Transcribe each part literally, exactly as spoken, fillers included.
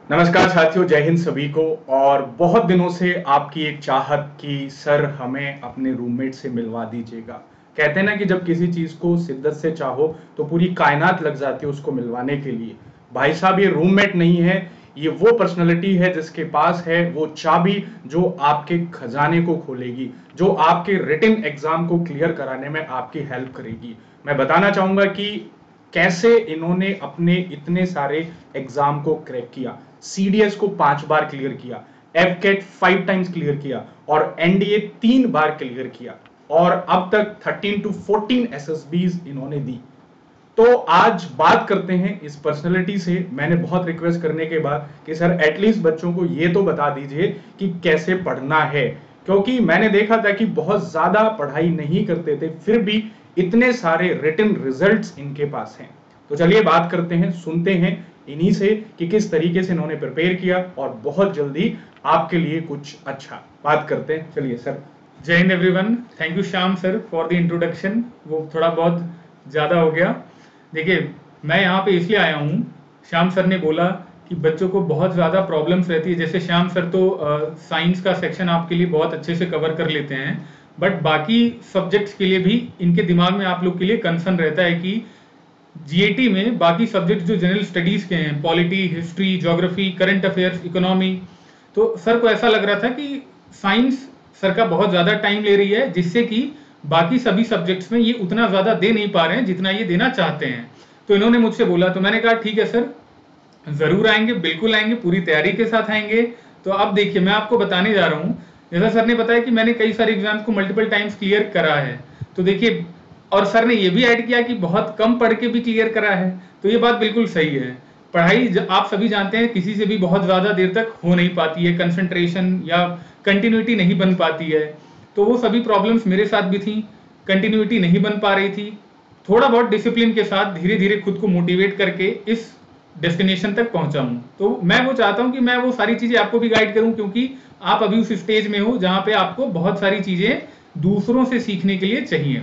नमस्कार साथियों, जय हिंद सभी को। और बहुत दिनों से आपकी एक चाहत कि सर हमें अपने रूममेट से मिलवा दीजिएगा। कहते हैं ना कि जब किसी चीज को शिद्दत से चाहो तो पूरी कायनात लग जाती है उसको मिलवाने के लिए। भाई साहब, ये रूममेट नहीं है, ये वो पर्सनैलिटी है जिसके पास है वो चाबी जो आपके खजाने को खोलेगी, जो आपके रिटन एग्जाम को क्लियर कराने में आपकी हेल्प करेगी। मैं बताना चाहूंगा कि कैसे इन्होंने अपने इतने सारे एग्जाम को क्रैक किया। सीडीएस को पांच बार क्लियर किया, AFCAT five times clear किया और एनडीए तीन बार क्लियर किया, और अब तक थर्टीन टू फोर्टीन एसएसबीज इन्होंने दी। तो आज बात करते हैं इस पर्सनैलिटी से। मैंने बहुत रिक्वेस्ट करने के बाद कि सर एटलीस्ट बच्चों को ये तो बता दीजिए कि कैसे पढ़ना है, क्योंकि मैंने देखा था कि बहुत ज्यादा पढ़ाई नहीं करते थे फिर भी इतने सारे रिटन रिजल्ट्स इनके पास हैं। तो चलिए बात करते हैं, सुनते हैं इन्हीं से कि किस तरीके से इन्होंने प्रिपेयर किया और बहुत जल्दी आपके लिए कुछ अच्छा बात करते हैं। चलिए सर। जय हिंद everyone. Thank you Shyam sir for the introduction. वो थोड़ा बहुत ज़्यादा हो गया। देखिए, मैं यहाँ पे इसलिए आया हूँ, श्याम सर ने बोला कि बच्चों को बहुत ज़्यादा प्रॉब्लम्स रहती है। जैसे श्याम सर तो साइंस का सेक्शन आपके लिए बहुत अच्छे से कवर कर लेते हैं, बट बाकी सब्जेक्ट्स के लिए भी इनके दिमाग में आप लोग के लिए कंसर्न रहता है कि जीएटी में बाकी सब्जेक्ट जो जनरल स्टडीज़ के हैं, polity, history, geography, current affairs, economy, तो सर को ऐसा लग रहा था कि साइंस सर का बहुत ज़्यादा टाइम ले रही है, जिससे कि बाकी सभी सब्जेक्ट्स में ये उतना ज़्यादा दे नहीं पा रहे हैं जितना ये देना चाहते हैं। तो इन्होंने मुझसे बोला, तो मैंने कहा ठीक है सर, ज़रूर आएंगे, बिल्कुल आएंगे, पूरी तैयारी के साथ आएंगे। तो अब देखिए, मैं आपको बताने जा रहा हूँ, जैसा सर ने बताया कि मैंने कई सारे एग्जाम्स को मल्टीपल टाइम्स क्लियर करा है। तो देखिए, और सर ने ये भी ऐड किया कि बहुत कम पढ़ के भी क्लियर करा है। तो ये बात बिल्कुल सही है। पढ़ाई आप सभी जानते हैं किसी से भी बहुत ज़्यादा देर तक हो नहीं पाती है, कंसंट्रेशन या कंटिन्यूटी नहीं बन पाती है। तो वो सभी प्रॉब्लम्स मेरे साथ भी थी, कंटिन्यूटी नहीं बन पा रही थी। थोड़ा बहुत डिसिप्लिन के साथ धीरे धीरे खुद को मोटिवेट करके इस डेस्टिनेशन तक पहुंचा हूं। तो मैं वो चाहता हूं कि मैं वो सारी चीज़ें आपको भी गाइड करूं, क्योंकि आप अभी उस स्टेज में हो जहां पे आपको बहुत सारी चीज़ें दूसरों से सीखने के लिए चाहिए।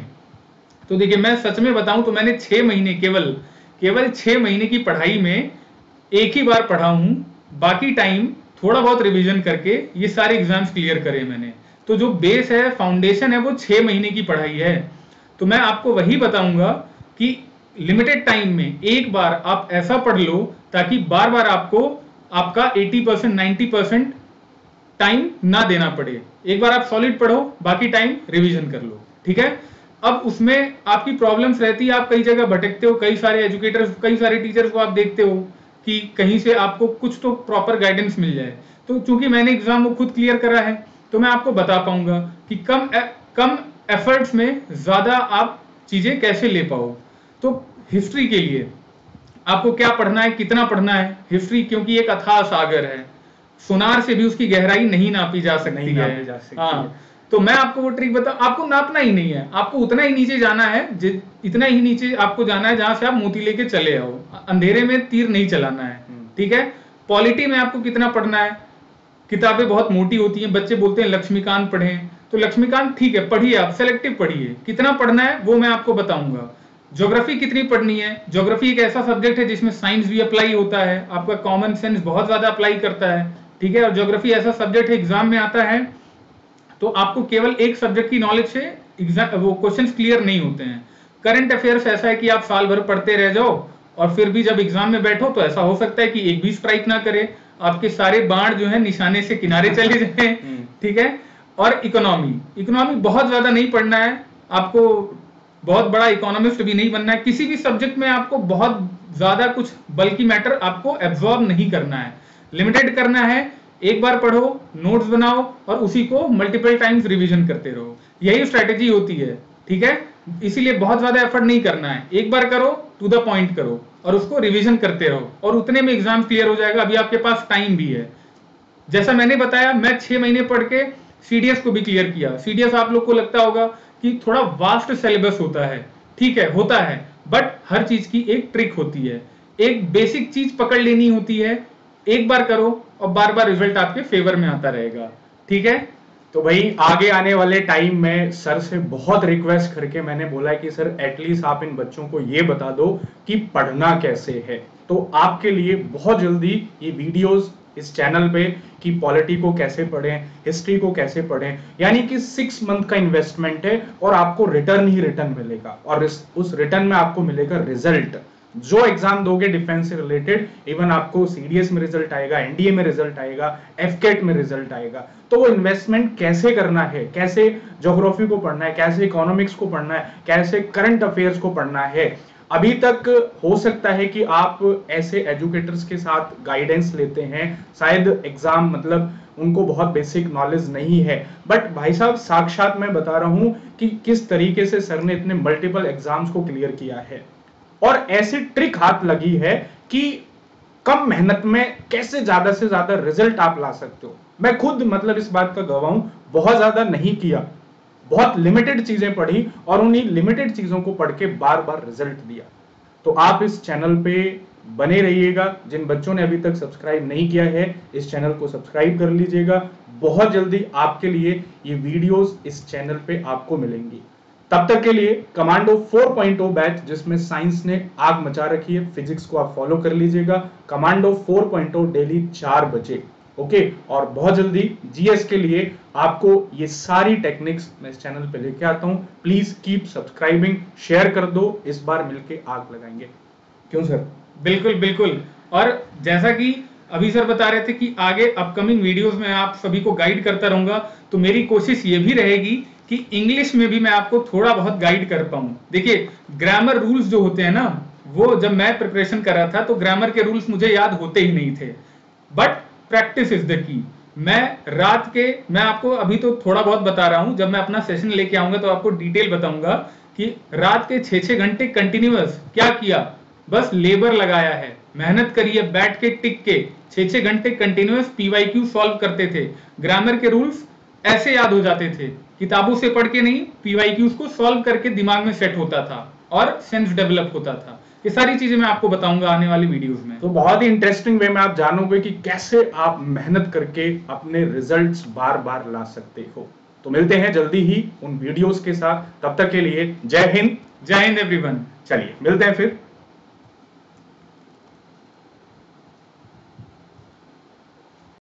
तो देखिए, मैं सच में बताऊं तो मैंने छः महीने केवल केवल छः महीने की पढ़ाई में एक ही बार पढ़ा हूं, बाकी टाइम थोड़ा बहुत रिवीजन करके ये सारे एग्जाम्स क्लियर करे मैंने। तो जो बेस है, फाउंडेशन है, वो छः महीने की पढ़ाई है। तो मैं आपको वही बताऊंगा कि लिमिटेड टाइम में एक बार आप ऐसा पढ़ लो ताकि बार बार आपको आपका अस्सी परसेंट नाइन्टी परसेंट टाइम ना देना पड़े। एक बार आप सॉलिड पढ़ो, बाकी टाइम रिवीजन कर लो, ठीक है। अब उसमें आपकी प्रॉब्लम्स रहती है, आप कई जगह भटकते हो, कई सारे एजुकेटर्स, कई सारे टीचर्स को आप देखते हो कि कहीं से आपको कुछ तो प्रॉपर गाइडेंस मिल जाए। तो चूंकि मैंने एग्जाम वो खुद क्लियर करा है, तो मैं आपको बता पाऊंगा कि कम ए, कम एफर्ट्स में ज़्यादा आप चीज़ें कैसे ले पाओ। तो हिस्ट्री के लिए आपको क्या पढ़ना है, कितना पढ़ना है। हिस्ट्री क्योंकि एक अथाह सागर है, सोनार से भी उसकी गहराई नहीं नापी जा सकती नहीं है। नापी जा सकती हाँ, है। तो मैं आपको वो ट्रिक बता, आपको नापना ही नहीं है, आपको उतना ही नीचे जाना है, इतना ही नीचे आपको जाना है जहां से आप मोती लेके चले आओ। अंधेरे में तीर नहीं चलाना है, ठीक है। पॉलिटी में आपको कितना पढ़ना है, किताबें बहुत मोटी होती हैं, बच्चे बोलते हैं लक्ष्मीकांत पढ़ें, तो लक्ष्मीकांत ठीक है, पढ़िए, आप सेलेक्टिव पढ़िए। कितना पढ़ना है वो मैं आपको बताऊंगा। ज्योग्राफी कितनी पढ़नी है, ज्योग्राफी एक ऐसा सब्जेक्ट है जिसमें साइंस भी अप्लाई होता है, आपका कॉमन सेंस बहुत ज्यादा अप्लाई करता है, ठीक है। और ज्योग्राफी ऐसा सब्जेक्ट है, एग्जाम में आता है, तो आपको केवल एक सब्जेक्ट की नॉलेज से एग्जाम वो क्वेश्चंस क्लियर नहीं होते हैं। करंट अफेयर्स ऐसा है कि आप साल भर पढ़ते रह जाओ और फिर भी जब एग्जाम में बैठो तो ऐसा हो सकता है कि एक भी स्ट्राइक ना करे, आपके सारे बाण जो है निशाने से किनारे चले जाए, ठीक है। और इकोनॉमी इकोनॉमी बहुत ज्यादा नहीं पढ़ना है, आपको बहुत बड़ा इकोनॉमिस्ट भी नहीं बनना है। किसी भी सब्जेक्ट में आपको बहुत ज्यादा कुछ बल्कि मैटर आपको एब्जॉर्ब नहीं करना है, लिमिटेड करना है। एक बार पढ़ो, नोट्स बनाओ और उसी को मल्टीपल टाइम्स रिवीजन करते रहो, यही स्ट्रैटेजी होती है, ठीक है। इसीलिए बहुत ज्यादा एफर्ट नहीं करना है, एक बार करो, टू द पॉइंट करो और उसको रिवीजन करते रहो, और उतने में एग्जाम क्लियर हो जाएगा। अभी आपके पास टाइम भी है। जैसा मैंने बताया, मैं छह महीने पढ़ के सीडीएस को भी क्लियर किया। सीडीएस आप लोग को लगता होगा कि थोड़ा वास्ट सिलेबस होता है, ठीक है, होता है, बट हर चीज की एक ट्रिक होती है, एक बेसिक चीज पकड़ लेनी होती है, एक बार करो और बार बार रिजल्ट आपके फेवर में आता रहेगा, ठीक है। तो भाई आगे आने वाले टाइम में सर से बहुत रिक्वेस्ट करके मैंने बोला कि सर एटलीस्ट आप इन बच्चों को ये बता दो कि पढ़ना कैसे है। तो आपके लिए बहुत जल्दी ये वीडियोस इस चैनल पे कि पॉलिटी को कैसे पढ़ें, हिस्ट्री को कैसे पढ़ें, यानी कि सिक्स मंथ का इन्वेस्टमेंट है और आपको रिटर्न ही रिटर्न मिलेगा और इस, उस रिटर्न में आपको मिलेगा रिजल्ट। जो एग्जाम दोगे डिफेंस से रिलेटेड, इवन आपको सीडीएस में रिजल्ट आएगा, एनडीए में रिजल्ट आएगा, एफकेट में रिजल्ट आएगा। तो वो इन्वेस्टमेंट कैसे करना है, कैसे ज्योग्राफी को पढ़ना है, कैसे इकोनॉमिक्स को पढ़ना है, कैसे करंट अफेयर्स को पढ़ना है, अभी तक हो सकता है कि आप ऐसे एजुकेटर्स के साथ गाइडेंस लेते हैं, शायद एग्जाम मतलब उनको बहुत बेसिक नॉलेज नहीं है, बट भाई साहब साक्षात मैं बता रहा हूं कि किस तरीके से सर ने इतने मल्टीपल एग्जाम्स को क्लियर किया है और ऐसी ट्रिक हाथ लगी है कि कम मेहनत में कैसे ज्यादा से ज्यादा रिजल्ट आप ला सकते हो। मैं खुद मतलब इस बात का गवाह हूं, बहुत ज्यादा नहीं किया, बहुत लिमिटेड चीजें पढ़ी और उन्हीं लिमिटेड चीजों को पढ़ के बार बार रिजल्ट दिया। तो आप इस चैनल पे बने रहिएगा। जिन बच्चों ने अभी तक सब्सक्राइब नहीं किया है, इस चैनल को सब्सक्राइब कर लीजिएगा। बहुत जल्दी आपके लिए ये वीडियोस इस चैनल पे आपको मिलेंगी। तब तक के लिए commando four point o batch, जिसमें साइंस ने आग मचा रखी है, फिजिक्स को आप फॉलो कर लीजिएगा। Commando four point o daily चार बजे, ओके। और बहुत जल्दी जीएस के लिए आपको ये सारी टेक्निक्स मैं इस चैनल पे लेके आता हूं। प्लीज कीप सब्सक्राइबिंग, शेयर कर दो, इस बार मिलके आग लगाएंगे। क्यों सर? बिल्कुल बिल्कुल। और जैसा कि अभी सर बता रहे थे कि आगे अपकमिंग वीडियोस में आप सभी को गाइड करता रहूंगा, तो मेरी कोशिश ये भी रहेगी कि इंग्लिश में भी मैं आपको थोड़ा बहुत गाइड कर पाऊं। देखिए, ग्रामर रूल्स जो होते हैं ना, वो जब मैं प्रिपरेशन कर रहा था तो ग्रामर के रूल्स मुझे याद होते ही नहीं थे, but practice is the key. मैं रात के मैं आपको अभी तो थोड़ा बहुत बता रहा हूं, जब मैं अपना सेशन लेके आऊंगा तो आपको डिटेल बताऊंगा कि रात के छह छह घंटे कंटिन्यूअस क्या किया, बस लेबर लगाया है, मेहनत करी है, बैठ के टिक के छह छह घंटे कंटिन्यूअस पीवाईक्यू सॉल्व करते थे। ग्रामर के रूल्स ऐसे याद हो जाते थे, किताबों से पढ़ के नहीं, पीवाईक्यूज को सॉल्व करके दिमाग में सेट होता था और सेंस डेवलप होता था। ये सारी चीजें मैं आपको बताऊंगा आने वाली वीडियोस में। तो बहुत ही इंटरेस्टिंग वे में आप जानोगे कि कैसे आप मेहनत करके अपने रिजल्ट्स बार बार ला सकते हो। तो मिलते हैं जल्दी ही उन वीडियोस के साथ, तब तक के लिए जय हिंद। जय हिंद एवरीवन। चलिए मिलते हैं फिर।